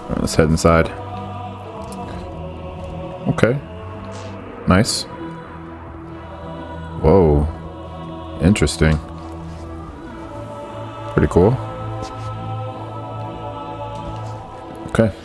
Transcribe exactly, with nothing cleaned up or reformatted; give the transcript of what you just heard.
Let's head inside. Okay. Nice. Whoa. Interesting. Pretty cool. Okay.